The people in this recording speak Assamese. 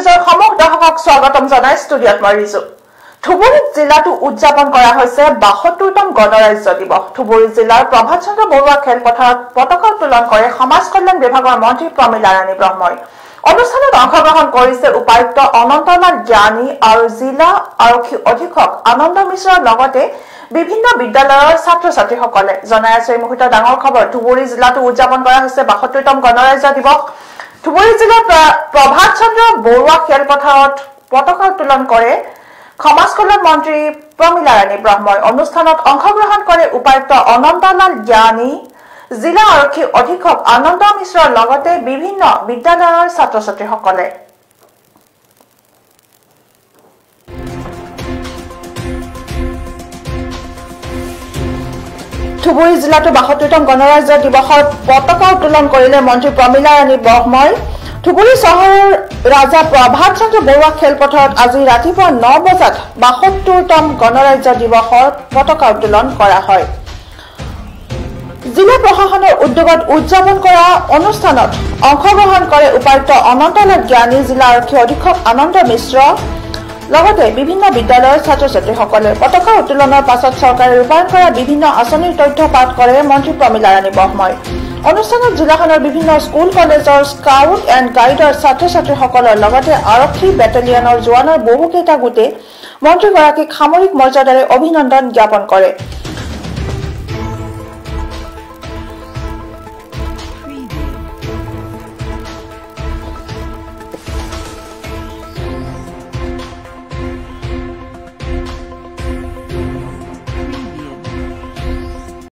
নিউজৰ সমগ্ৰ দৰ্শকক স্বাগতম জনাই ষ্টুডিঅ'ত মই ৰিজু। ধুবুৰী জিলাটো উদযাপন কৰা হৈছে ৭২তম গণৰাজ্য দিৱস। ধুবুৰী জিলাৰ প্ৰভাত চন্দ্ৰ বৰুৱা খেলপথাৰত পতাকা উত্তোলন কৰে সমাজ কল্যাণ বিভাগৰ মন্ত্ৰী প্ৰমীলা ৰাণী ব্ৰহ্মই। অনুষ্ঠানত অংশগ্ৰহণ কৰিছে উপায়ুক্ত অনন্তলাল জ্ঞানী আৰু জিলা আৰক্ষী অধীক্ষক আনন্দ মিশ্ৰৰ লগতে বিভিন্ন বিদ্যালয়ৰ ছাত্ৰ-ছাত্ৰীসকলে। জনাই আছে এই মুহূৰ্তৰ ডাঙৰ খবৰ, ধুবুৰী জিলাটো উদযাপন কৰা হৈছে ৭২তম গণৰাজ্য দিৱস। ধুবুৰী জিলাৰ প্ৰভাত চন্দ্ৰ বৰুৱা খেলপথাৰত পতাকা উত্তোলন কৰে সমাজ কল্যাণ মন্ত্ৰী প্ৰমীলা ৰাণী ব্ৰহ্মই। অনুষ্ঠানত অংশগ্ৰহণ কৰে উপায়ুক্ত অনন্তলাল জ্ঞানী, জিলা আৰক্ষী অধীক্ষক আনন্দ মিশ্ৰৰ লগতে বিভিন্ন বিদ্যালয়ৰ ছাত্ৰ-ছাত্ৰীসকলে। ধুবুৰী জিলাটো ৭২তম গণৰাজ্য দিৱসত পতাকা উত্তোলন কৰিলে মন্ত্ৰী প্ৰমীলা ৰাণী ব্ৰহ্মই। ধুবুৰী চহৰৰ ৰাজা প্ৰভাত চন্দ্ৰ বৰুৱা খেলপথাৰত আজি ৰাতিপুৱা ৯ বজাত ৭২তম গণৰাজ্য দিৱসৰ পতাকা উত্তোলন কৰা হয়। জিলা প্ৰশাসনৰ উদ্যোগত উদযাপন কৰা অনুষ্ঠানত অংশগ্ৰহণ কৰে উপায়ুক্ত অনন্তলাল জ্ঞানী, জিলা আৰক্ষী অধীক্ষক আনন্দ মিশ্ৰ লগতে বিভিন্ন বিদ্যালয়ৰ ছাত্ৰ-ছাত্ৰীসকলে। পতাকা উত্তোলনৰ পাছত চৰকাৰে ৰূপায়ণ কৰা বিভিন্ন আঁচনিৰ তথ্য পাঠ কৰে মন্ত্ৰী প্ৰমীলা ৰাণী ব্ৰহ্মই। অনুষ্ঠানত জিলাখনৰ বিভিন্ন স্কুল কলেজৰ স্কাউট এণ্ড গাইডৰ ছাত্ৰ-ছাত্ৰীসকলৰ লগতে আৰক্ষী বেটেলিয়নৰ জোৱানৰ বহুকেইটা গোটে মন্ত্ৰীগৰাকীক সামৰিক মৰ্যাদাৰে অভিনন্দন জ্ঞাপন কৰে।